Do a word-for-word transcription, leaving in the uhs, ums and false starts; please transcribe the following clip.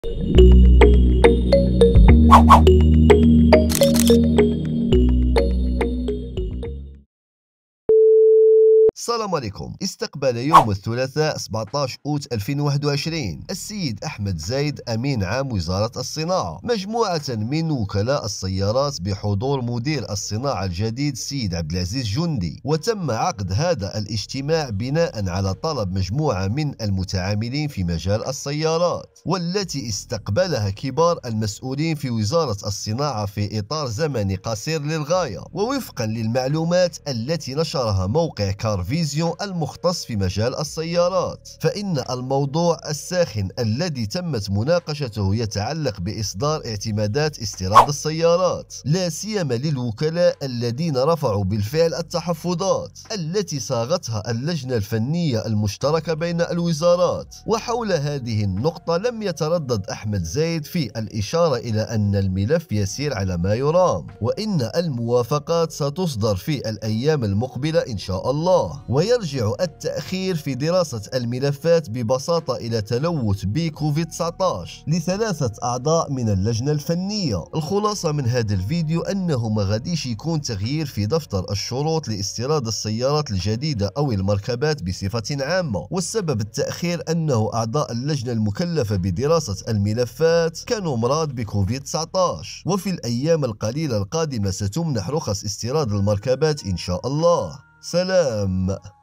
السلام عليكم. استقبل يوم الثلاثاء سبعة عشر أوت ألفين وواحد وعشرين السيد أحمد زايد أمين عام وزارة الصناعة مجموعة من وكلاء السيارات بحضور مدير الصناعة الجديد السيد عبد العزيز جندي، وتم عقد هذا الاجتماع بناء على طلب مجموعة من المتعاملين في مجال السيارات، والتي استقبلها كبار المسؤولين في وزارة الصناعة في إطار زمني قصير للغاية، ووفقا للمعلومات التي نشرها موقع كار فيزيون المختص في مجال السيارات، فإن الموضوع الساخن الذي تمت مناقشته يتعلق بإصدار اعتمادات استيراد السيارات، لا سيما للوكلاء الذين رفعوا بالفعل التحفظات التي صاغتها اللجنة الفنية المشتركة بين الوزارات. وحول هذه النقطة لم يتردد أحمد زايد في الإشارة إلى أن الملف يسير على ما يرام، وإن الموافقات ستصدر في الأيام المقبلة إن شاء الله. ويرجع التأخير في دراسة الملفات ببساطة إلى تلوث بكوفيد تسعة عشر لثلاثة أعضاء من اللجنة الفنية. الخلاصة من هذا الفيديو أنه ما غاديش يكون تغيير في دفتر الشروط لاستيراد السيارات الجديدة أو المركبات بصفة عامة، والسبب التأخير أنه أعضاء اللجنة المكلفة بدراسة الملفات كانوا مرضى بكوفيد تسعة عشر، وفي الأيام القليلة القادمة ستمنح رخص استيراد المركبات إن شاء الله. سلام.